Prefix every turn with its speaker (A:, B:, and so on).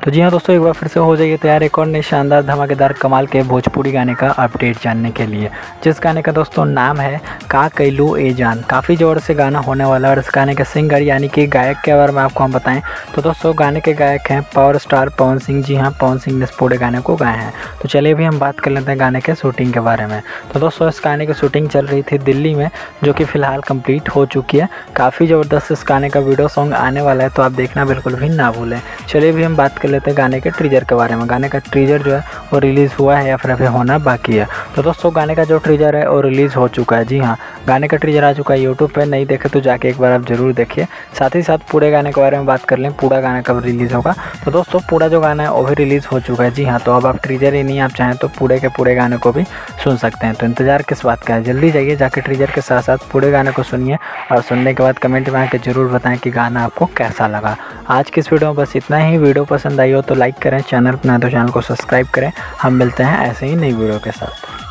A: तो जी हाँ दोस्तों, एक बार फिर से हो जाइए तैयार एक और नई शानदार धमाकेदार कमाल के भोजपुरी गाने का अपडेट जानने के लिए। जिस गाने का दोस्तों नाम है का कैलू ए जान। काफ़ी ज़ोर से गाना होने वाला है और इस गाने के सिंगर यानी कि गायक के बारे में आपको हम बताएं तो दोस्तों गाने के गायक हैं पावर स्टार पवन सिंह। जी हाँ, पवन सिंह ने इस पूरे गाने को गाए हैं। तो चलिए भी हम बात कर लेते हैं गाने के शूटिंग के बारे में। तो दोस्तों इस गाने की शूटिंग चल रही थी दिल्ली में, जो कि फ़िलहाल कंप्लीट हो चुकी है। काफ़ी ज़बरदस्त इस गाने का वीडियो सॉन्ग आने वाला है, तो आप देखना बिल्कुल भी ना भूलें। चलिए भी हम बात कर लेते हैं गाने के ट्रीजर के बारे में। गाने का ट्रीजर जो है वो रिलीज़ हुआ है या फिर अभी होना बाकी है। तो दोस्तों गाने का जो ट्रीजर है वो रिलीज़ हो चुका है। जी हाँ, गाने का ट्रीजर आ चुका है यूट्यूब पे। नहीं देखे तो जाके एक बार आप ज़रूर देखिए। साथ ही साथ पूरे गाने के बारे में बात कर लें, पूरा गाना कब रिलीज़ होगा। तो दोस्तों पूरा जो गाना है वो भी रिलीज़ हो चुका है। जी हाँ, तो अब आप ट्रीजर ही नहीं, आप चाहें तो पूरे के पूरे गाने को भी सुन सकते हैं। तो इंतज़ार किस बात का है, जल्दी जाइए जाके ट्रीजर के साथ साथ पूरे गाने को सुनिए और सुनने के बाद कमेंट में आके ज़रूर बताएं कि गाना आपको कैसा लगा। आज की इस वीडियो में बस इतना ही। वीडियो पसंद आई हो तो लाइक करें, चैनल पर नए तो चैनल को सब्सक्राइब करें। हम मिलते हैं ऐसे ही नई वीडियो के साथ।